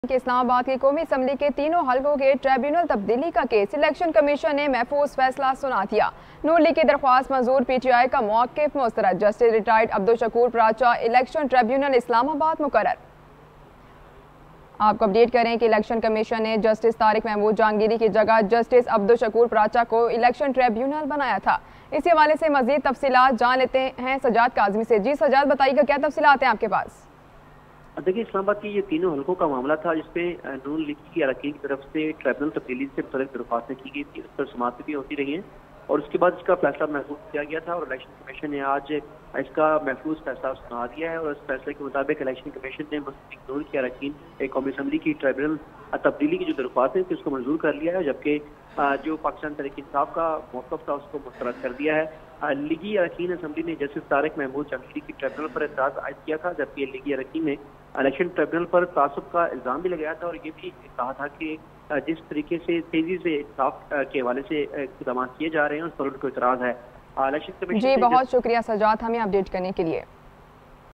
के इस्लामाबाद की कौमी असम्बली के तीनों हलकों के ट्रिब्यूनल तब्दीली का केस इलेक्शन कमीशन ने महफूज फैसला सुना दिया। नूर लीग की दरख्वास्त मंजूर, PTI का मौक़िफ़ मुस्तरद। Justice retired Abdul Shakoor Pracha election tribunal Islamabad मुकर्रर। आपको अपडेट करें कि इलेक्शन कमीशन ने जस्टिस तारिक महमूद जहांगीरी की जगह जस्टिस अब्दुल शकूर प्राचा को इलेक्शन ट्रिब्यूनल बनाया था। इसी हवाले से मजीद तफसीलात जान लेते हैं सजाद काजमी से। जी सजाद, बताइएगा क्या तफसीलात हैं आपके पास? देखिए, इस्लामाबाद की ये तीनों हलकों का मामला था जिसमें नून लीग की अरकान की तरफ से ट्रिब्यूनल तब्दीली से मुतल्लिक़ दरख्वास्तें की गई थी। उस पर समाअतें भी होती रही हैं और उसके बाद इसका फैसला महफूज किया गया था और इलेक्शन कमीशन ने आज इसका महफूज फैसला सुना दिया है। और इस फैसले के मुताबिक इलेक्शन कमीशन ने मुस्लिम लीग नून की अरकान कौमी असम्बली की ट्रिब्यूनल तब्दीली की जो दरख्वास्तें थी उसको मंजूर कर लिया है, जबकि जो पाकिस्तान तहरीक इंसाफ का मौक़िफ़ था उसको मुस्तरद कर दिया है। लीगी अरकान असम्बली ने जस्टिस तारिक महमूद जहांगीरी की ट्रिब्यूनल पर एतराज़ आयद किया था, जबकि लीगी अरकान ने इलेक्शन ट्रिब्यूनल पर तासुब का इल्ज़ाम भी लगाया था और ये भी कहा था कि जिस तरीके से तेजी से इंसाफ के हवाले से इक़दाम किए जा रहे हैं उस पर उनको एतराज़ है। इलेक्शन कमीशन जी बहुत शुक्रिया सजाद, हमें अपडेट करने के लिए।